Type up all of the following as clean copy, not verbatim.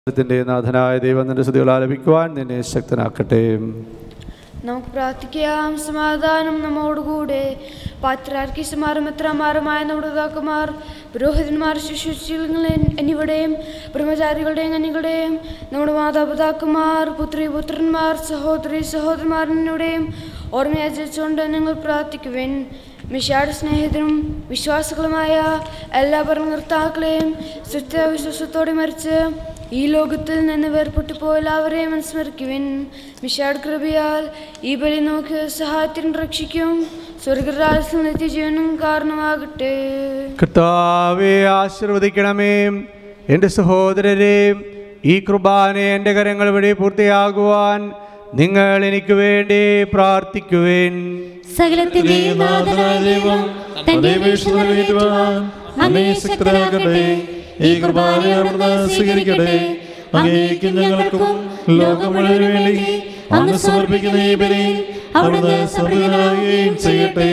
നാഥനായ ദൈവം നിന്റെ സ്തുതികൾ ആലപിക്കുവാൻ നിന്നെ ശക്തനാക്കട്ടെ. നമുക്ക് പ്രാർത്ഥിക്കാം. സമാധാനം നമ്മോടുകൂടെ. പാത്രാർക്കീസുമാരും മെത്രാന്മാരുമായ നമ്മുടെ പിതാക്കന്മാർ, പുരോഹിതന്മാർ, ശുശ്രൂഷികൾ എന്നിവരുടെയും ബ്രഹ്മചാരികളുടെയും കന്യകളുടെയും നമ്മുടെ മാതാപിതാക്കന്മാർ, പുത്രന്മാർ, സഹോദരന്മാർ എന്നിവരുടെയും ഓർമ്മയാചരിച്ചുകൊണ്ട് നിങ്ങൾ പ്രാർത്ഥിക്കുവിൻ. മിശിഹായുടെ സ്നേഹിതനും വിശ്വാസികളുമായ എല്ലാ ഭരണകർത്താക്കളെയും സത്യവിശ്വാസത്തോടെ മരിച്ച് ഈ ലോകത്തിൽ നിന്ന് വേർപെട്ടു പോയ എല്ലാവരെയും അനുസ്മരിക്കുവിൻ. മിശിഹായുടെ കൃപയാൽ ഈ ബലി നമുക്ക് സഹായത്തിന് രക്ഷിക്കും, സ്വർഗരാജ്യത്തിൽ നിത്യജീവനും കാരണമാകട്ടെ. കർത്താവേ, ആശീർവദിക്കണമേ. എൻ്റെ സഹോദരരെ, ഈ കുർബാന എൻ്റെ കരങ്ങൾ വഴി പൂർത്തിയാകുവാൻ നിങ്ങൾ എനിക്ക് വേണ്ടി പ്രാർത്ഥിക്കുവിൻ. സകലത്തിന്റെയും നാഥനായ ദൈവം തന്റെ വീഴ്ച നിറവേറ്റുവാൻ നമ്മെ ശക്തരാക്കട്ടെ. ഈ കുർബാന അവിടുന്ന് സ്വീകരിക്കട്ടെ. അങ്ങേക്കും ഞങ്ങൾക്കും ലോകം മുഴുവന് വേണ്ടി അങ്ങ് സമർപ്പിക്കുന്ന ഈ ബലി അവിടുന്ന് സമൃദ്ധനാകുകയും ചെയ്യട്ടെ.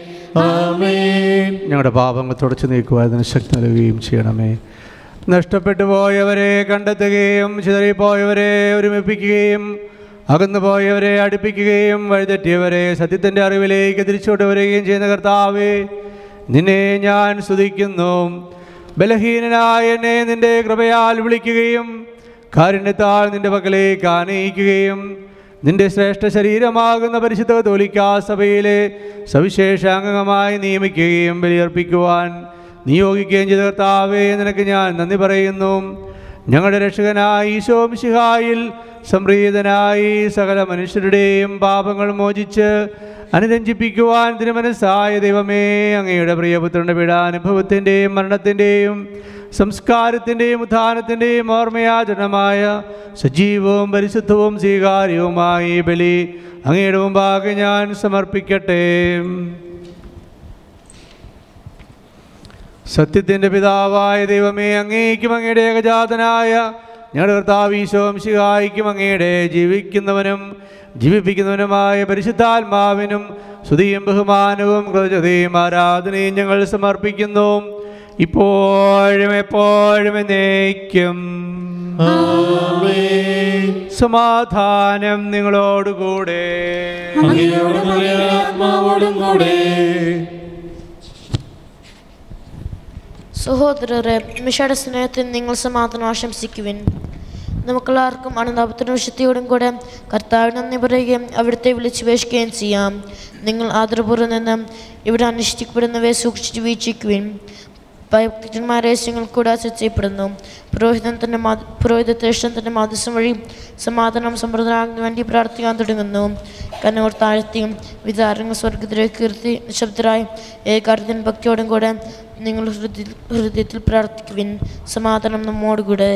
ആമേൻ. ഞങ്ങളുടെ പാപങ്ങൾ തുടച്ചു നീക്കുവാൻ അതിന് ശക്തി നൽകുകയും ചെയ്യണമേ. നഷ്ടപ്പെട്ടു പോയവരെ കണ്ടെത്തുകയും ചിതറിപ്പോയവരെ ഒരുമിപ്പിക്കുകയും അകന്നുപോയവരെ അടുപ്പിക്കുകയും വഴിതെറ്റിയവരെ സത്യത്തിൻ്റെ അറിവിലേക്ക് തിരിച്ചുകൊണ്ടുവരികയും ചെയ്യുന്ന കർത്താവേ, നിന്നെ ഞാൻ സ്തുതിക്കുന്നു. ബലഹീനനായ എന്നെ നിന്റെ കൃപയാൽ വിളിക്കുകയും കാരുണ്യത്താൽ നിന്റെ പക്കലേക്ക് ആനയിക്കുകയും നിന്റെ ശ്രേഷ്ഠ ശരീരമാകുന്ന പരിശുദ്ധ കത്തോലിക്കാ സഭയിലെ സവിശേഷ അംഗമായി നിയമിക്കുകയും ബലിയർപ്പിക്കുവാൻ നിയോഗിക്കുകയും ചെയ്ത കർത്താവേ, നിനക്ക് ഞാൻ നന്ദി പറയുന്നു. ഞങ്ങളുടെ രക്ഷകനായ ഈശോ മിശിഹായിൽ സംപ്രീതനായി സകല മനുഷ്യരുടെയും പാപങ്ങൾ മോചിച്ച് അനുരഞ്ജിപ്പിക്കുവാൻ തിരുമനസ്സായ ദൈവമേ, അങ്ങയുടെ പ്രിയപുത്രന്റെ പീഡാനുഭവത്തിൻ്റെയും മരണത്തിൻ്റെയും സംസ്കാരത്തിൻ്റെയും ഉത്ഥാനത്തിൻ്റെയും ഓർമ്മയാചരണമായ സജീവവും പരിശുദ്ധവും സ്വീകാര്യവുമായി ബലി അങ്ങയുടെ മുമ്പാകെ ഞാൻ സമർപ്പിക്കട്ടെ. സത്യത്തിൻ്റെ പിതാവായ ദൈവമേ, അങ്ങേക്കും അങ്ങയുടെ ഏകജാതനായ ഞങ്ങളുടെ കർത്താവ് ഈശോ മിശിഹായ്ക്കും അങ്ങയുടെ ജീവിക്കുന്നവനും ജീവിപ്പിക്കുന്നവനുമായ പരിശുദ്ധാത്മാവിനും സ്തുതിയും ബഹുമാനവും കൃതജ്ഞതയും ആരാധനയും ഞങ്ങൾ സമർപ്പിക്കുന്നു, ഇപ്പോഴും എപ്പോഴും എന്നേക്കും. സമാധാനം നിങ്ങളോടുകൂടെ. സഹോദരരെ, മിശിഹായുടെ സ്നേഹത്തിൽ നിങ്ങൾ സമാധാനം ആശംസിക്കുവിൻ. നമുക്കെല്ലാവർക്കും അനുതാപത്തിനും വിശുദ്ധിയോടും കൂടെ കർത്താവിന് നന്ദി പറയുകയും അവിടുത്തെ വിളിച്ചുപേക്ഷിക്കുകയും ചെയ്യാം. നിങ്ങൾ ആദരപൂർവ്വം നിന്ന് ഇവിടെ അനുഷ്ഠിക്കപ്പെടുന്നവയെ സൂക്ഷിച്ച് വീക്ഷിക്കുവിൻ. ഭക്തന്മാരെ നിങ്ങൾ കൂടാശ ചെയ്യപ്പെടുന്നു. പുരോഹിതേഷ്ടൻ തൻ്റെ മാധ്യസ്ഥം വഴി സമാധാനം സമൃദ്ധമാകുന്നതിന് വേണ്ടി പ്രാർത്ഥിക്കാൻ തുടങ്ങുന്നു. കണ്ണൂർ താഴ്ത്തിയും വിചാരങ്ങൾ സ്വർഗത്തിലേക്ക് കീർത്തി നിശബ്ദരായി ഏകാർത്ഥ്യൻ ഭക്തിയോടും കൂടെ നിങ്ങൾ ഹൃദയത്തിൽ പ്രാർത്ഥിക്കുവിൻ. സമാധാനം നമ്മോടുകൂടെ.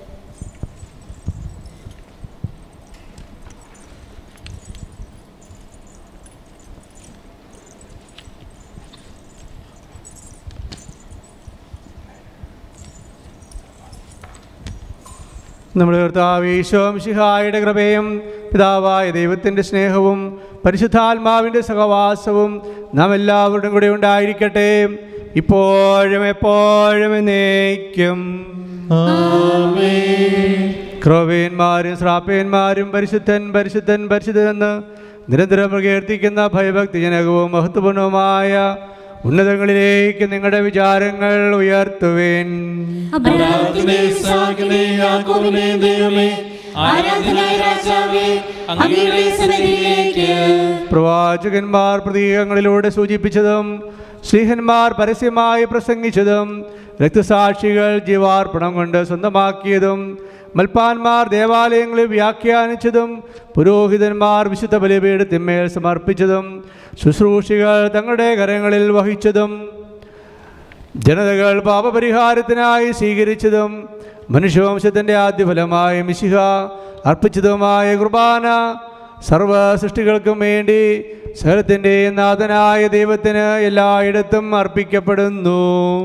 നമ്മുടെ കർത്താവ് ഈശോ മിശിഹായുടെ കൃപയും പിതാവായ ദൈവത്തിൻ്റെ സ്നേഹവും പരിശുദ്ധാത്മാവിൻ്റെ സഹവാസവും നാം എല്ലാവരുടെയും കൂടെ ഉണ്ടായിരിക്കട്ടെ, ഇപ്പോഴും എപ്പോഴും എന്നേക്കും. ക്രോവേന്മാരും ശ്രാപ്പേന്മാരും പരിശുദ്ധൻ പരിശുദ്ധൻ പരിശുദ്ധൻ എന്ന് നിരന്തരം പ്രകീർത്തിക്കുന്ന ഭയഭക്തിജനകവും മഹത്വപൂർണവുമായ ഉന്നതങ്ങളിലേക്ക് നിങ്ങളുടെ വിചാരങ്ങൾ ഉയർത്തുവേൻ. പ്രവാചകന്മാർ പ്രതീകങ്ങളിലൂടെ സൂചിപ്പിച്ചതും ശ്ലീഹന്മാർ പരസ്യമായി പ്രസംഗിച്ചതും രക്തസാക്ഷികൾ ജീവാർപ്പണം കൊണ്ട് സ്വന്തമാക്കിയതും മൽപ്പാന്മാർ ദേവാലയങ്ങളിൽ വ്യാഖ്യാനിച്ചതും പുരോഹിതന്മാർ വിശുദ്ധ ബലിപീഠത്തിന്മേൽ സമർപ്പിച്ചതും ശുശ്രൂഷികൾ തങ്ങളുടെ കരങ്ങളിൽ വഹിച്ചതും ജനതകൾ പാപപരിഹാരത്തിനായി സ്വീകരിച്ചതും മനുഷ്യവംശത്തിൻ്റെ ആദ്യഫലമായ മിശിഹ അർപ്പിച്ചതുമായ കുർബാന സർവ സൃഷ്ടികൾക്കും വേണ്ടി സകലത്തിൻ്റെ നാഥനായ ദൈവത്തിന് എല്ലായിടത്തും അർപ്പിക്കപ്പെടുന്നു.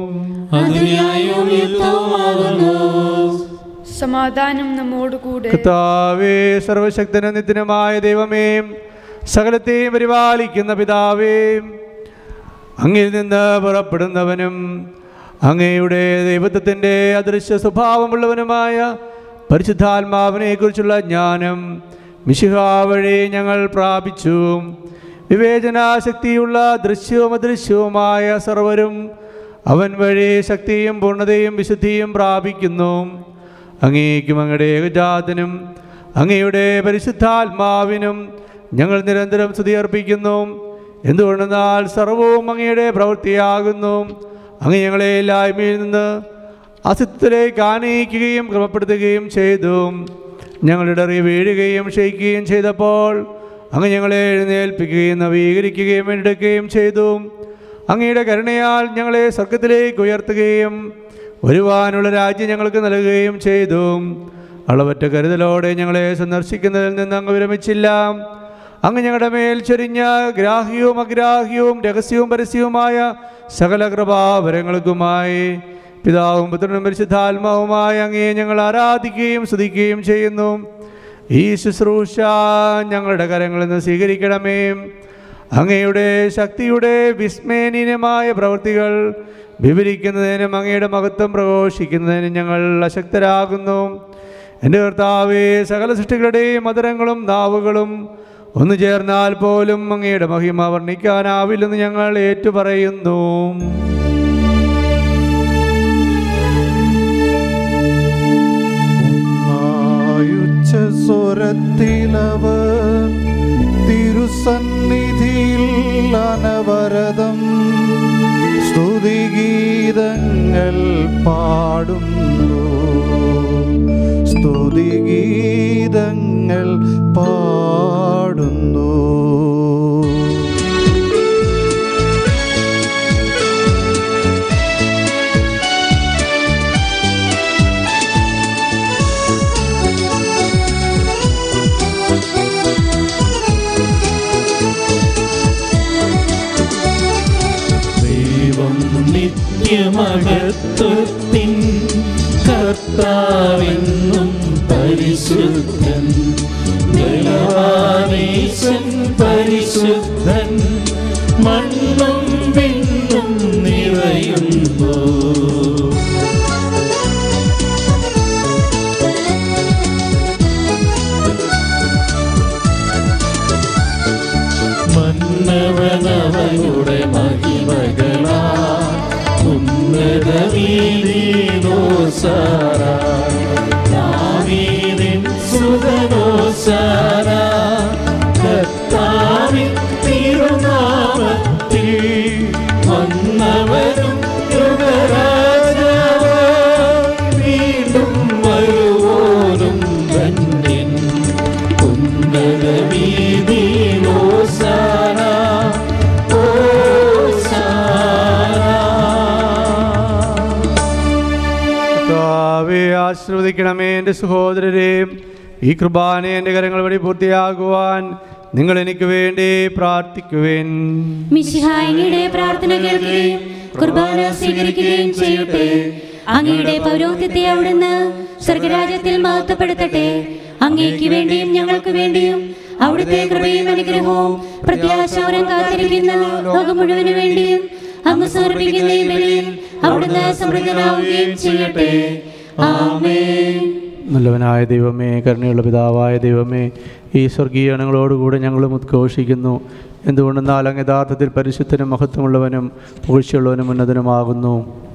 സമാധാനം നമ്മോടുകൂടെ. കർത്താവേ, സർവശക്തനും നിത്യനുമായ ദൈവമേ, സകലത്തെയും പരിപാലിക്കുന്ന പിതാവേ, അങ്ങിൽ നിന്ന് പുറപ്പെടുന്നവനും അങ്ങയുടെ ദൈവത്വത്തിൻ്റെ അദൃശ്യ സ്വഭാവമുള്ളവനുമായ പരിശുദ്ധാത്മാവിനെക്കുറിച്ചുള്ള ജ്ഞാനം മിശിഹാ വഴി ഞങ്ങൾ പ്രാപിച്ചു. വിവേചനാശക്തിയുള്ള ദൃശ്യവും അദൃശ്യവുമായ സർവരും അവൻ വഴി ശക്തിയും പൂർണ്ണതയും വിശുദ്ധിയും പ്രാപിക്കുന്നു. അങ്ങേക്കും അങ്ങയുടെ ഏകജാതനും അങ്ങയുടെ പരിശുദ്ധാത്മാവിനും ഞങ്ങൾ നിരന്തരം സ്തുതി അർപ്പിക്കുന്നു. എന്തുകൊണ്ടെന്നാൽ സർവവും അങ്ങയുടെ പ്രവൃത്തിയാകുന്നു. അങ്ങ് ഞങ്ങളെ ഇല്ലായ്മയിൽ നിന്ന് അസ്തിത്വത്തിലേക്ക് ആനയിക്കുകയും ക്രമപ്പെടുത്തുകയും ചെയ്തു. ഞങ്ങളുടെ അറിവ് വീഴുകയും ക്ഷയിക്കുകയും ചെയ്തപ്പോൾ അങ്ങ് ഞങ്ങളെ എഴുന്നേൽപ്പിക്കുകയും നവീകരിക്കുകയും വീണ്ടെടുക്കുകയും ചെയ്തു. അങ്ങയുടെ കരുണയാൽ ഞങ്ങളെ സ്വർഗത്തിലേക്ക് ഉയർത്തുകയും വരുവാനുള്ള രാജ്യം ഞങ്ങൾക്ക് നൽകുകയും ചെയ്തു. അളവറ്റ കരുതലോടെ ഞങ്ങളെ സന്ദർശിക്കുന്നതിൽ നിന്ന് അങ്ങ് വിരമിച്ചില്ല. അങ്ങ് ഞങ്ങളുടെ മേൽ ചൊരിഞ്ഞ ഗ്രാഹ്യവും അഗ്രാഹ്യവും രഹസ്യവും പരസ്യവുമായ സകല കൃപാവരങ്ങൾക്കുമായി പിതാവും പുത്രനും പരിശുദ്ധാത്മാവുമായ അങ്ങയെ ഞങ്ങൾ ആരാധിക്കുകയും സ്തുതിക്കുകയും ചെയ്യുന്നു. ഈ ശുശ്രൂഷ ഞങ്ങളുടെ കരങ്ങളിൽ നിന്ന് സ്വീകരിക്കണമേ. അങ്ങയുടെ ശക്തിയുടെ വിസ്മയനീയമായ പ്രവൃത്തികൾ വിവരിക്കുന്നതിനും അങ്ങയുടെ മഹത്വം പ്രഘോഷിക്കുന്നതിനും ഞങ്ങൾ അശക്തരാകുന്നു. എൻ്റെ കർത്താവേ, സകല സൃഷ്ടികളുടെയും മധുരങ്ങളും നാവുകളും ഒന്നു ചേർന്നാൽ പോലും അങ്ങയുടെ മഹിമ വർണ്ണിക്കാനാവില്ലെന്ന് ഞങ്ങൾ ഏറ്റുപറയുന്നു. സ്വരത്തിലവർ തിരുസന്നിധിയിൽ അനവരതം സ്തുതിഗീതങ്ങൾ പാടുന്നു. സ്തുതിഗീതങ്ങൾ പാടുന്നു. നിത്യമഹത്വത്തിൻ കർത്താവെന്നും പരിശുദ്ധൻ, ബലവാനീശൻ പരിശുദ്ധൻ, മണ്ണും വിണ്ണും നിറയുന്നു. മന്നവനവയുടെ മഹിമകളാ ഉന്നത വീതിനോസാര, ദാവീദിൻ സുതനോസാര, കർത്താവിൻ തിരുനാമത്തിൽ വന്നവരും യുഗരാജാവായി വീണ്ടും വരുവോരും ധന്യൻ. ഉന്നത വീതിനോസാര ആശീർവദിക്കണമേ. എൻ്റെ സഹോദരരെ, ഈ കൃപാന എൻ്റെ കരങ്ങൾ വഴി പൂർത്തിയാകുവാൻ നിങ്ങൾ എനിക്ക് വേണ്ടി പ്രാർത്ഥിക്കുവേൻ. മിശിഹായുടെ പ്രാർത്ഥന കേൾക്കുകയും കുർബാന സ്വീകരിക്കുകയും ചെയ്യട്ടെ. അങ്ങയുടെ പൗരോഹിത്യത്തെ അവിടുന്ന് സ്വർഗരാജ്യത്തിൽ മഹത്വപ്പെടുത്തട്ടെ. അങ്ങേക്ക് വേണ്ടിയും ഞങ്ങൾക്ക് വേണ്ടിയും അവിടുത്തെ കൃപയും അനുഗ്രഹവും പ്രത്യാശോരം കാത്തിരിക്കുന്ന ലോകം മുഴുവന് വേണ്ടിയും അങ്ങ് സമർപ്പിക്കുന്ന ഈ ബലിയിൽ അവിടുന്ന് സമൃദ്ധനാവുകയും ചെയ്യട്ടെ. ആമേൻ. നല്ലവനായ ദൈവമേ, കരുണയുള്ള പിതാവായ ദൈവമേ, ഈ സ്വർഗീയ ഗണങ്ങളോടുകൂടെ ഞങ്ങളും ഉദ്ഘോഷിക്കുന്നു. എന്തുകൊണ്ടെന്നാൽ അങ്ങ് യഥാർത്ഥത്തിൽ പരിശുദ്ധനും മഹത്വമുള്ളവനും പുകഴ്ചയുള്ളവനും ഉന്നതനുമാകുന്നു.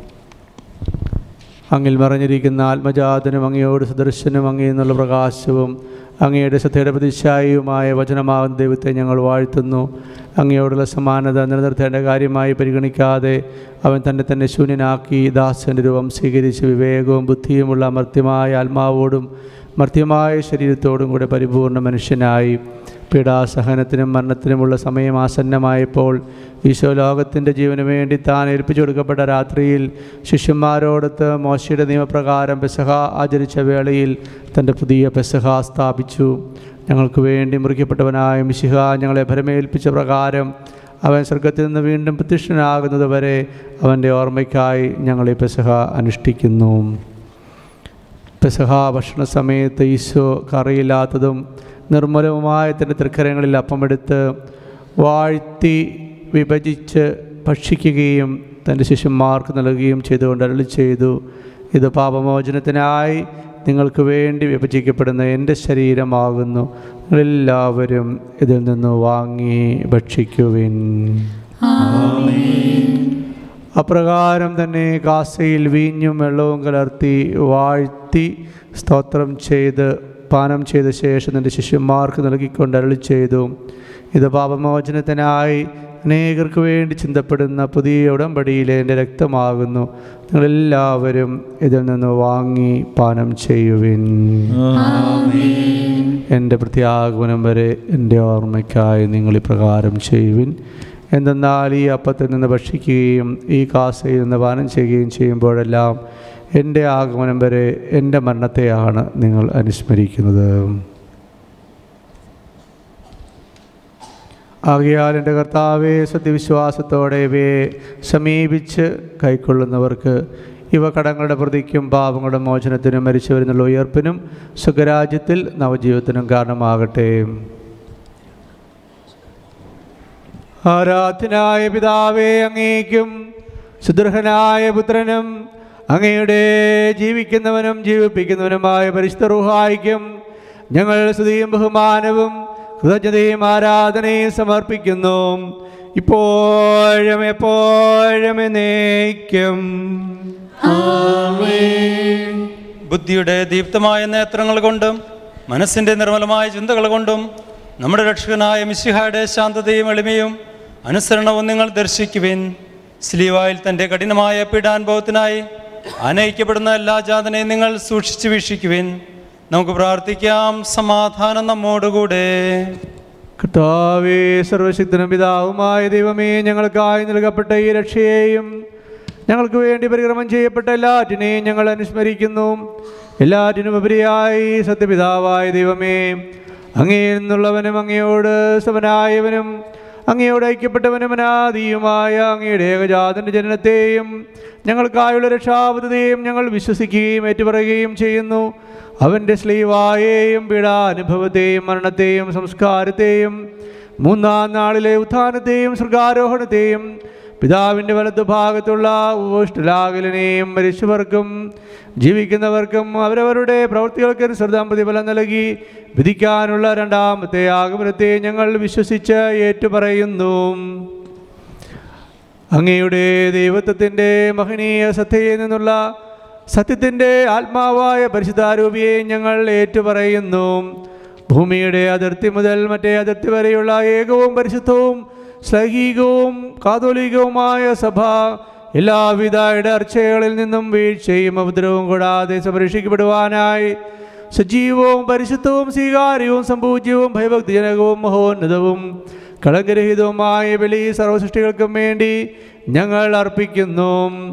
അങ്ങിൽ മറഞ്ഞിരിക്കുന്ന ആത്മജാതനും അങ്ങയോട് സദൃശനും അങ്ങയിൽ നിന്നുള്ള പ്രകാശവും അങ്ങയുടെ ശ്രദ്ധയുടെ പ്രതിച്ഛായയുമായ വചനമാകുന്ന ദൈവത്തെ ഞങ്ങൾ വാഴ്ത്തുന്നു. അങ്ങയോടുള്ള സമാനത നിലനിർത്തേണ്ട കാര്യമായി പരിഗണിക്കാതെ അവൻ തന്നെ ശൂന്യനാക്കി ദാസൻ്റെ രൂപം സ്വീകരിച്ച് വിവേകവും ബുദ്ധിയുമുള്ള മർത്യമായ ആത്മാവോടും മർത്യമായ ശരീരത്തോടും കൂടെ പരിപൂർണ്ണ മനുഷ്യനായി പീഡാസഹനത്തിനും മരണത്തിനുമുള്ള സമയം ആസന്നമായപ്പോൾ ഈശോ ലോകത്തിൻ്റെ ജീവന് വേണ്ടി താൻ ഏൽപ്പിച്ചു കൊടുക്കപ്പെട്ട രാത്രിയിൽ ശിഷ്യന്മാരോടൊത്ത് മോശയുടെ നിയമപ്രകാരം പെസഹ ആചരിച്ച വേളയിൽ തൻ്റെ പുതിയ പെസഹ സ്ഥാപിച്ചു. ഞങ്ങൾക്ക് വേണ്ടി മുറിക്കപ്പെട്ടവനായ മിശിഹ ഞങ്ങളെ ഭരമേൽപ്പിച്ച പ്രകാരം അവൻ സ്വർഗത്തിൽ നിന്ന് വീണ്ടും പ്രത്യക്ഷനാകുന്നത് വരെ അവൻ്റെ ഓർമ്മയ്ക്കായി ഞങ്ങൾ ഈ പെസഹ അനുഷ്ഠിക്കുന്നു. പെസഹ ഭക്ഷണ സമയത്ത് ഈശോ കറിയില്ലാത്തതും നിർമ്മലവുമായ തൻ്റെ തൃക്കരങ്ങളിൽ അപ്പമെടുത്ത് വാഴ്ത്തി വിഭജിച്ച് ഭക്ഷിക്കുകയും തൻ്റെ ശിഷ്യന്മാർക്ക് നൽകുകയും ചെയ്തുകൊണ്ട് അരുളി ചെയ്തു, ഇത് പാപമോചനത്തിനായി നിങ്ങൾക്ക് വേണ്ടി വിഭജിക്കപ്പെടുന്ന എൻ്റെ ശരീരമാകുന്നു. നിങ്ങളെല്ലാവരും ഇതിൽ നിന്ന് വാങ്ങി ഭക്ഷിക്കുവിൻ. അപ്രകാരം തന്നെ കാസയിൽ വീഞ്ഞും വെള്ളവും കലർത്തി വാഴ്ത്തി സ്തോത്രം ചെയ്ത് പാനം ചെയ്ത ശേഷം തൻ്റെ ശിഷ്യന്മാർക്ക് നൽകിക്കൊണ്ട് അരുളി ചെയ്തു, ഇത് പാപമോചനത്തിനായി അനേകർക്ക് വേണ്ടി ചിന്തപ്പെടുന്ന പുതിയ ഉടമ്പടിയിലെ എൻ്റെ രക്തമാകുന്നു. നിങ്ങളെല്ലാവരും ഇതിൽ നിന്ന് വാങ്ങി പാനം ചെയ്യുവിൻ. എൻ്റെ പ്രത്യാഗമനം വരെ എൻ്റെ ഓർമ്മയ്ക്കായി നിങ്ങൾ ഇപ്രകാരം ചെയ്യുവിൻ. എന്തെന്നാൽ ഈ അപ്പത്തിൽ നിന്ന് ഭക്ഷിക്കുകയും ഈ കാസയിൽ നിന്ന് പാനം ചെയ്യുകയും ചെയ്യുമ്പോഴെല്ലാം എൻ്റെ ആഗമനം വരെ എൻ്റെ മരണത്തെയാണ് നിങ്ങൾ അനുസ്മരിക്കുന്നത്. ആകയാൽ എൻ്റെ കർത്താവേ, സത്യവിശ്വാസത്തോടെ ഇവയെ സമീപിച്ച് കൈക്കൊള്ളുന്നവർക്ക് ഇവ കടങ്ങളുടെ പ്രതിക്കും പാപങ്ങളുടെ മോചനത്തിനും മരിച്ചവരിന്നുള്ള ഉയർപ്പിനും സുഖരാജ്യത്തിൽ നവജീവിതത്തിനും കാരണമാകട്ടെ. ആരാധ്യനായ പിതാവേ, അങ്ങേക്കും സുദൃഢനായ പുത്രനും അങ്ങയുടെ ജീവിക്കുന്നവനും ജീവിപ്പിക്കുന്നവനുമായ പരിശുദ്ധ റൂഹായിക്കും ഞങ്ങൾ സ്തുതിയും ബഹുമാനവും കൃതജ്ഞതയും ആരാധനയും സമർപ്പിക്കുന്നു, ഇപ്പോഴും എപ്പോഴും എന്നേക്കും. ബുദ്ധിയുടെ ദീപ്തമായ നേത്രങ്ങൾ കൊണ്ടും മനസ്സിൻ്റെ നിർമ്മലമായ ചിന്തകൾ കൊണ്ടും നമ്മുടെ രക്ഷകനായ മിശിഹായുടെ ശാന്തതയും എളിമയും അനുസരണവും നിങ്ങൾ ദർശിക്കുവിൻ. സ്ലീവായിൽ തൻ്റെ കഠിനമായ പീഡാനുഭവത്തിനായി ആനയിക്കപ്പെടുന്ന എല്ലാ ജാതനെയും നിങ്ങൾ സൂക്ഷിച്ചു വീക്ഷിക്കുവിൻ. നമുക്ക് പ്രാർത്ഥിക്കാം. സമാധാനം നമ്മോടുകൂടെ. കർത്താവേ, സർവശക്തനും പിതാവുമായ ദൈവമേ, ഞങ്ങൾക്കായി നൽകപ്പെട്ട ഈ രക്ഷയെയും ഞങ്ങൾക്ക് വേണ്ടി പരിക്രമം ചെയ്യപ്പെട്ട എല്ലാറ്റിനെയും ഞങ്ങൾ അനുസ്മരിക്കുന്നു. എല്ലാറ്റിനും ഉപരിയായി സത്യപിതാവായ ദൈവമേ, അങ്ങയിൽ നിന്നുള്ളവനും അങ്ങയോട് സമനായവനും അങ്ങയോട് ഐക്യപ്പെട്ടവനും അനാദിയുമായ അങ്ങയുടെ ഏകജാതൻ്റെ ജനനത്തെയും ഞങ്ങൾക്കായുള്ള രക്ഷാപദ്ധതിയെയും ഞങ്ങൾ വിശ്വസിക്കുകയും ഏറ്റുപറയുകയും ചെയ്യുന്നു. അവൻ്റെ സ്ലീവായെയും പീഡാനുഭവത്തെയും മരണത്തെയും സംസ്കാരത്തെയും മൂന്നാം നാളിലെ ഉത്ഥാനത്തെയും സ്വർഗാരോഹണത്തെയും പിതാവിൻ്റെ വലതുഭാഗത്തുള്ള ഉപവിഷ്ടലാകലിനെയും മരിച്ചവർക്കും ജീവിക്കുന്നവർക്കും അവരവരുടെ പ്രവൃത്തികൾക്കനുസൃതം പ്രതിഫലം നൽകി വിധിക്കാനുള്ള രണ്ടാമത്തെ ആഗമനത്തെ ഞങ്ങൾ വിശ്വസിച്ച് ഏറ്റുപറയുന്നു. അങ്ങയുടെ ദൈവത്വത്തിൻ്റെ മഹനീയ സത്തയിൽ നിന്നുള്ള സത്യത്തിൻ്റെ ആത്മാവായ പരിശുദ്ധാരൂപിയെ ഞങ്ങൾ ഏറ്റുപറയുന്നു. ഭൂമിയുടെ അതിർത്തി മുതൽ മറ്റേ അതിർത്തി വരെയുള്ള ഏകവും പരിശുദ്ധവും ശ്ലൈഹികവും കാതോലികവുമായ സഭ എല്ലാവിധ ഇടർച്ചകളിൽ നിന്നും വീഴ്ചയും ഉപദ്രവവും കൂടാതെ സംരക്ഷിക്കപ്പെടുവാനായി സജീവവും പരിശുദ്ധവും സ്വീകാര്യവും സംപൂജ്യവും ഭയഭക്തിജനകവും മഹോന്നതവും കളങ്കരഹിതവുമായ ബലി സർവസൃഷ്ടികൾക്കും വേണ്ടി ഞങ്ങൾ അർപ്പിക്കുന്നു.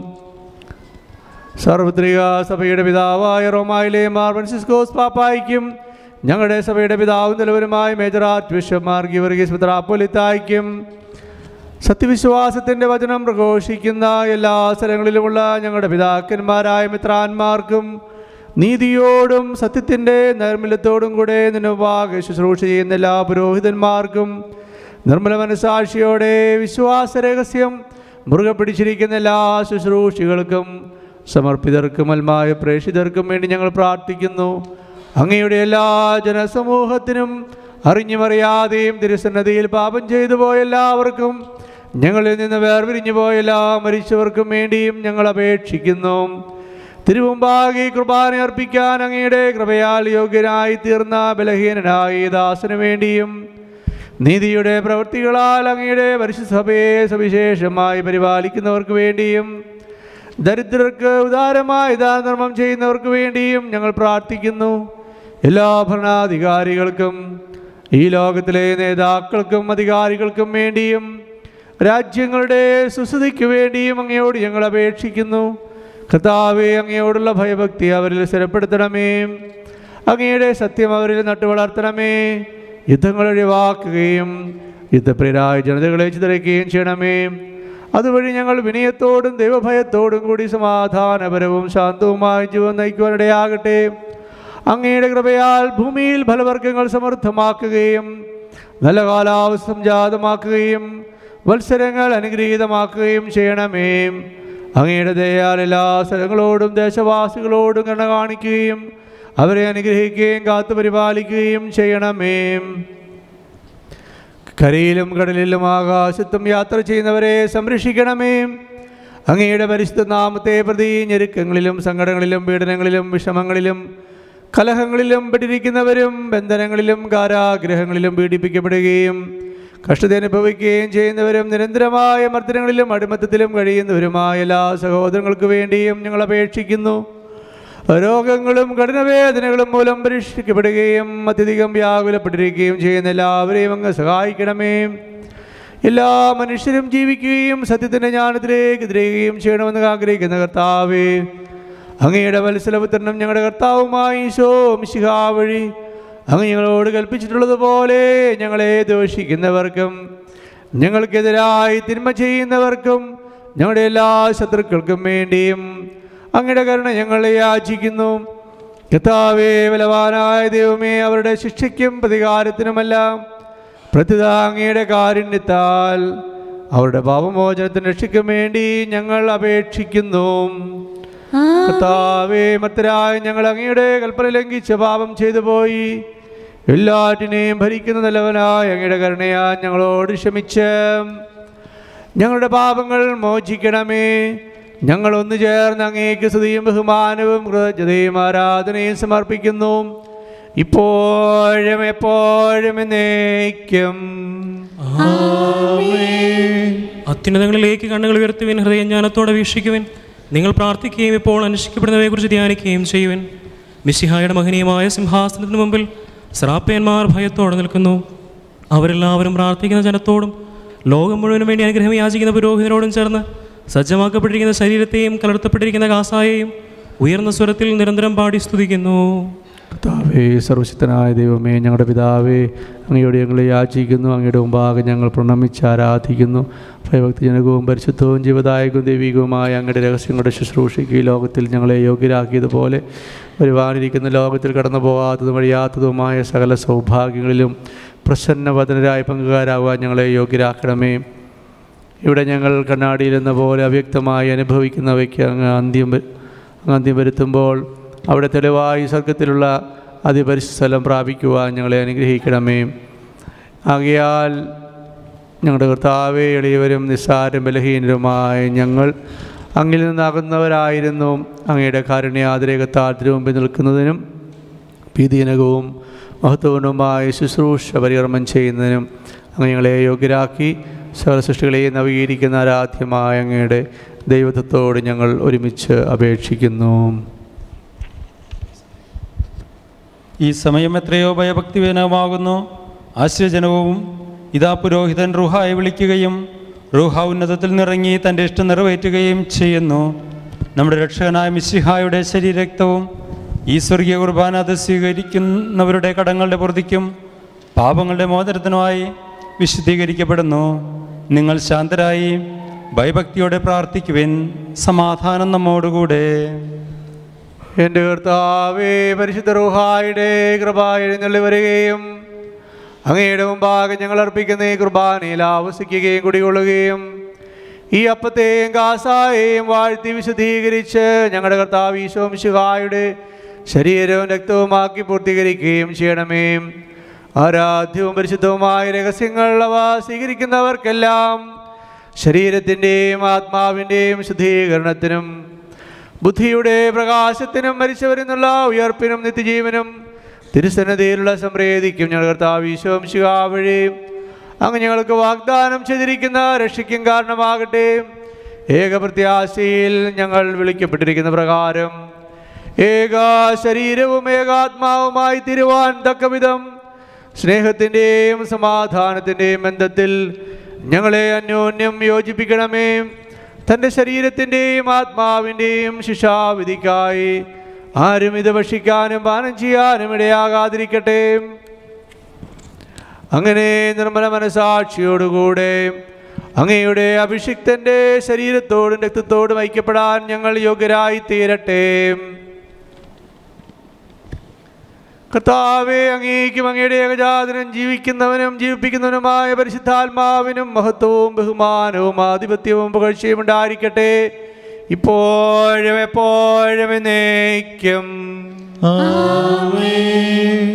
സാർവത്രിക സഭയുടെ പിതാവായ റോമായിലെ മാർ ഫ്രാൻസിസ്കോസ് പാപ്പായ്ക്കും ഞങ്ങളുടെ സഭയുടെ പിതാവും തലവനുമായ major arch bishop Mar Geevarghese മെത്രാപ്പൊലീത്തായ്ക്കും സത്യവിശ്വാസത്തിൻ്റെ വചനം പ്രഘോഷിക്കുന്ന എല്ലാ സ്ഥലങ്ങളിലുമുള്ള ഞങ്ങളുടെ പിതാക്കന്മാരായ മിത്രാന്മാർക്കും നീതിയോടും സത്യത്തിൻ്റെ നൈർമല്യത്തോടും കൂടെ നിന്നുവാകെ ശുശ്രൂഷ ചെയ്യുന്ന എല്ലാ പുരോഹിതന്മാർക്കും നിർമ്മല മനസാക്ഷിയോടെ വിശ്വാസ രഹസ്യം മുറുകെ പിടിച്ചിരിക്കുന്ന എല്ലാ ശുശ്രൂഷികൾക്കും സമർപ്പിതർക്കും അൽമായ പ്രേക്ഷിതർക്കും വേണ്ടി ഞങ്ങൾ പ്രാർത്ഥിക്കുന്നു. അങ്ങയുടെ എല്ലാ ജനസമൂഹത്തിനും അറിഞ്ഞുമറിയാതെയും തിരുസന്നതിയിൽ പാപം ചെയ്തു പോയ എല്ലാവർക്കും ഞങ്ങളിൽ നിന്ന് വേർപിരിഞ്ഞു പോയ എല്ലാ മരിച്ചവർക്കും വേണ്ടിയും ഞങ്ങൾ അപേക്ഷിക്കുന്നു. തിരുമുമ്പാകെ കുർബാന അർപ്പിക്കാൻ അങ്ങയുടെ കൃപയാൽ യോഗ്യനായി തീർന്ന ബലഹീനനായ ദാസനു വേണ്ടിയും നീതിയുടെ പ്രവൃത്തികളാൽ അങ്ങയുടെ പരിശുദ്ധ സഭയെ സവിശേഷമായി പരിപാലിക്കുന്നവർക്ക് വേണ്ടിയും ദരിദ്രർക്ക് ഉദാരമായി ദാനധർമ്മം ചെയ്യുന്നവർക്ക് വേണ്ടിയും ഞങ്ങൾ പ്രാർത്ഥിക്കുന്നു. എല്ലാ ഭരണാധികാരികൾക്കും ഈ ലോകത്തിലെ നേതാക്കൾക്കും അധികാരികൾക്കും വേണ്ടിയും രാജ്യങ്ങളുടെ സുസ്ഥിതിക്ക് വേണ്ടിയും അങ്ങയോട് ഞങ്ങൾ അപേക്ഷിക്കുന്നു. കർത്താവേ, അങ്ങയോടുള്ള ഭയഭക്തി അവരിൽ സ്ഥിരപ്പെടുത്തണമേ. അങ്ങയുടെ സത്യം അവരിൽ നട്ടുവളർത്തണമേ. യുദ്ധങ്ങൾ ഒഴിവാക്കുകയും യുദ്ധപ്രിയരായ ജനതകളെ ചിതറിക്കുകയും ചെയ്യണമേ. അതുവഴി ഞങ്ങൾ വിനയത്തോടും ദൈവഭയത്തോടും കൂടി സമാധാനപരവും ശാന്തവുമായ ജീവൻ നയിക്കുവാനിടയാകട്ടെ. അങ്ങയുടെ കൃപയാൽ ഭൂമിയിൽ ഫലവർഗ്ഗങ്ങൾ സമൃദ്ധമാക്കുകയും നല്ല കാലാവസ്ഥ സംജാതമാക്കുകയും വത്സരങ്ങൾ അനുഗ്രഹീതമാക്കുകയും ചെയ്യണമേ. അങ്ങയുടെ ദയയാൽ എല്ലാ സ്ഥലങ്ങളോടും ദേശവാസികളോടും കരുണ കാണിക്കുകയും അവരെ അനുഗ്രഹിക്കുകയും കാത്തു പരിപാലിക്കുകയും ചെയ്യണമേ. കരയിലും കടലിലും ആകാശത്തും യാത്ര ചെയ്യുന്നവരെ സംരക്ഷിക്കണമേ. അങ്ങയുടെ പരിശുദ്ധ നാമത്തെ പ്രതി ഞെരുക്കങ്ങളിലും സങ്കടങ്ങളിലും പീഡനങ്ങളിലും വിഷമങ്ങളിലും കലഹങ്ങളിലും പെട്ടിരിക്കുന്നവരും ബന്ധനങ്ങളിലും കാരാഗ്രഹങ്ങളിലും പീഡിപ്പിക്കപ്പെടുകയും കഷ്ടത അനുഭവിക്കുകയും ചെയ്യുന്നവരും നിരന്തരമായ മർദ്ദനങ്ങളിലും അടിമത്തത്തിലും കഴിയുന്നവരുമായ എല്ലാ സഹോദരങ്ങൾക്ക് വേണ്ടിയും ഞങ്ങൾ അപേക്ഷിക്കുന്നു. രോഗങ്ങളും കഠിനവേദനകളും മൂലം പരീക്ഷിക്കപ്പെടുകയും അത്യധികം വ്യാകുലപ്പെട്ടിരിക്കുകയും ചെയ്യുന്ന എല്ലാവരെയും അങ്ങ് സഹായിക്കണമേ. എല്ലാ മനുഷ്യരും ജീവിക്കുകയും സത്യത്തിൻ്റെ ജ്ഞാനത്തിലേക്ക് തിരികുകയും ചെയ്യണമെന്ന് ആഗ്രഹിക്കുന്ന കർത്താവേ, അങ്ങയുടെ വത്സലപുത്രനും ഞങ്ങളുടെ കർത്താവുമായ ഈശോ മിശിഹാ വഴി അങ്ങ് ഞങ്ങളോട് കൽപ്പിച്ചിട്ടുള്ളതുപോലെ ഞങ്ങളെ ദോഷിക്കുന്നവർക്കും ഞങ്ങൾക്കെതിരായി തിന്മ ചെയ്യുന്നവർക്കും ഞങ്ങളുടെ എല്ലാ ശത്രുക്കൾക്കും വേണ്ടിയും അങ്ങയുടെ കരുണ ഞങ്ങളെ യാചിക്കുന്നു. കർത്താവേ, ബലവാനായ ദൈവമേ, അവരുടെ ശിക്ഷയ്ക്കും പ്രതികാരത്തിനുമെല്ലാം പ്രത്യുത അങ്ങയുടെ കാരുണ്യത്താൽ അവരുടെ പാപമോചനത്തിന് രക്ഷയ്ക്കും വേണ്ടി ഞങ്ങൾ അപേക്ഷിക്കുന്നു. കർത്താവേ, മർത്തരായ ഞങ്ങൾ അങ്ങയുടെ കൽപ്പന ലംഘിച്ച് പാപം ചെയ്തു പോയി. എല്ലാറ്റിനെയും ഭരിക്കുന്ന നല്ലവനായ അങ്ങയുടെ കരുണയാ ഞങ്ങളോട് ക്ഷമിച്ച് ഞങ്ങളുടെ പാപങ്ങൾ മോചിക്കണമേ. ഞങ്ങൾ ഒന്നു ചേർന്ന് അങ്ങേക്ക് സ്തുതിയും ബഹുമാനവും കൃതജ്ഞതയും ആരാധനയും സമർപ്പിക്കുന്നു, ഇപ്പോഴും എപ്പോഴും എന്നേക്കും. അത്യുന്നതങ്ങളിലേക്ക് കണ്ണുകൾ ഉയർത്തുവിൻ, ഹൃദയജ്ഞാനത്തോടെ വീക്ഷിക്കുവിൻ. നിങ്ങൾ പ്രാർത്ഥിക്കുകയും ഇപ്പോൾ അനുഷ്ഠിക്കപ്പെടുന്നവയെക്കുറിച്ച് ധ്യാനിക്കുകയും ചെയ്യുവിൻ. മിശിഹായുടെ മഹനീയമായ സിംഹാസനത്തിന് മുമ്പിൽ ശ്രാപ്പയന്മാർ ഭയത്തോടെ നിൽക്കുന്നു. അവരെല്ലാവരും പ്രാർത്ഥിക്കുന്ന ജനത്തോടും ലോകം മുഴുവനും വേണ്ടി അനുഗ്രഹം യാചിക്കുന്ന പുരോഹിതരോടും ചേർന്ന് സജ്ജമാക്കപ്പെട്ടിരിക്കുന്ന ശരീരത്തെയും കലർത്തപ്പെട്ടിരിക്കുന്ന കാസായെയും ഉയർന്ന സ്വരത്തിൽ നിരന്തരം പാടി സ്തുതിക്കുന്നു. കർത്താവേ, സർവശക്തനായ ദൈവമേ, ഞങ്ങളുടെ പിതാവേ, അങ്ങയോട് ഞങ്ങളെ യാചിക്കുന്നു. അങ്ങയുടെ മുമ്പാകെ ഞങ്ങൾ പ്രണമിച്ച് ആരാധിക്കുന്നു. ഭയഭക്തിജനകവും പരിശുദ്ധവും ജീവദായകവും ദൈവികവുമായ അങ്ങയുടെ രഹസ്യങ്ങളുടെ ശുശ്രൂഷയ്ക്ക് ഈ ലോകത്തിൽ ഞങ്ങളെ യോഗ്യരാക്കിയതുപോലെ വരുവാനിരിക്കുന്ന ലോകത്തിൽ കടന്നു പോകാത്തതും വഴിയാത്തതുമായ സകല സൗഭാഗ്യങ്ങളിലും പ്രസന്നവദനരായി പങ്കുകാരാകുവാൻ ഞങ്ങളെ യോഗ്യരാക്കണമേ. ഇവിടെ ഞങ്ങൾ കണ്ണാടിയിലെന്ന പോലെ അവ്യക്തമായി അനുഭവിക്കുന്നവയ്ക്ക് അങ്ങ് അന്ത്യം വരുത്തുമ്പോൾ അവിടെ തെളിവായി സ്വർഗത്തിലുള്ള അതിപരിശുദ്ധ സ്ഥലം പ്രാപിക്കുവാൻ ഞങ്ങളെ അനുഗ്രഹിക്കണമേ. ആകയാൽ ഞങ്ങളുടെ കർത്താവേ, എളിയവരും നിസ്സാരം ബലഹീനരുമായ ഞങ്ങൾ അങ്ങിൽ നിന്നാകുന്നവരായിരുന്നു. അങ്ങയുടെ കാരുണ്യാതിരേകത്താൽ തിരുമുമ്പിൽ നിൽക്കുന്നതിനും ഭീതിജനകവും മഹത്വപൂർണമായ ശുശ്രൂഷ പരികർമ്മം ചെയ്യുന്നതിനും അങ്ങ് ഞങ്ങളെ യോഗ്യരാക്കി. സകല സൃഷ്ടികളെയും നവീകരിക്കുന്ന ആരാധ്യമായ അങ്ങയുടെ ദൈവത്വത്തോട് ഞങ്ങൾ ഒരുമിച്ച് അപേക്ഷിക്കുന്നു. ഈ സമയം എത്രയോ ഭയഭക്തിവിനമാകുന്നു, ആശ്ചര്യജനവും. ഇതാ പുരോഹിതൻ റൂഹായെ വിളിക്കുകയും റൂഹ ഉന്നതത്തിൽ നിറങ്ങി തൻ്റെ ഇഷ്ടം നിറവേറ്റുകയും ചെയ്യുന്നു. നമ്മുടെ രക്ഷകനായ മിശിഹായുടെ ശരീരരക്തവും ഈ സ്വർഗീയ കുർബാന അത് സ്വീകരിക്കുന്നവരുടെ കടങ്ങളുടെ പൊറുതിക്കും പാപങ്ങളുടെ മോചനത്തിനുമായി വിശുദ്ധീകരിക്കപ്പെടുന്നു. നിങ്ങൾ ശാന്തരായി ഭയഭക്തിയോടെ പ്രാർത്ഥിക്കുവിൻ. സമാധാനം നമ്മോടുകൂടെ. എൻ്റെ കർത്താവേ, പരിശുദ്ധ റൂഹായുടെ കൃപ എഴുന്നള്ളി വരികയും അങ്ങയുടെ മുമ്പാകെ ഞങ്ങൾ അർപ്പിക്കുന്ന ഈ കുർബാനയിൽ ആവസിക്കുകയും കുടികൊള്ളുകയും ഈ അപ്പത്തെയും കാസായെയും വാഴ്ത്തി വിശുദ്ധീകരിച്ച് ഞങ്ങളുടെ കർത്താവ് ഈശോ മിശിഹായുടെ ശരീരവും രക്തവുമാക്കി പൂർത്തീകരിക്കുകയും ചെയ്യണമേ. ആരാധ്യവും പരിശുദ്ധവുമായ രഹസ്യങ്ങൾ അവ സ്വീകരിക്കുന്നവർക്കെല്ലാം ശരീരത്തിൻ്റെയും ആത്മാവിൻ്റെയും ശുദ്ധീകരണത്തിനും ബുദ്ധിയുടെ പ്രകാശത്തിനും മരിച്ചവരിൽ നിന്നുള്ള ഉയർപ്പിനും നിത്യജീവനും തിരുസന്നിധിയിലുള്ള സംപ്രീതിക്കും ഞങ്ങൾ കർത്താവ് ഈശോ മിശിഹാ വഴി അങ്ങ് ഞങ്ങൾക്ക് വാഗ്ദാനം ചെയ്തിരിക്കുന്ന രക്ഷയ്ക്കും കാരണമാകട്ടെ. ഏകപ്രത്യാശയിൽ ഞങ്ങൾ വിളിക്കപ്പെട്ടിരിക്കുന്ന പ്രകാരം ഏക ശരീരവും ഏകാത്മാവുമായി തീരുവാൻ തക്കവിധം സ്നേഹത്തിൻ്റെയും സമാധാനത്തിൻ്റെയും ബന്ധത്തിൽ ഞങ്ങളെ അന്യോന്യം യോജിപ്പിക്കണമേ. തൻ്റെ ശരീരത്തിൻ്റെയും ആത്മാവിൻ്റെയും ശിക്ഷാവിധിക്കായി ആരും ഇത് ഭക്ഷിക്കാനും പാനം ചെയ്യാനും ഇടയാകാതിരിക്കട്ടെ. അങ്ങനെ നിർമ്മല മനസാക്ഷിയോടുകൂടെ അങ്ങയുടെ അഭിഷിക്തൻ്റെ ശരീരത്തോടും രക്തത്തോടും ഐക്യപ്പെടാൻ ഞങ്ങൾ യോഗ്യരായി തീരട്ടെ. കർത്താവേ, അങ്ങേക്കും അങ്ങയുടെ ഏകജാതനും ജീവിക്കുന്നവനും ജീവിപ്പിക്കുന്നവനുമായ പരിശുദ്ധാത്മാവിനും മഹത്വവും ബഹുമാനവും ആധിപത്യവും പുകഴ്ചയും ഉണ്ടായിരിക്കട്ടെ, ഇപ്പോഴും എപ്പോഴും എന്നേക്കും. ആമേൻ.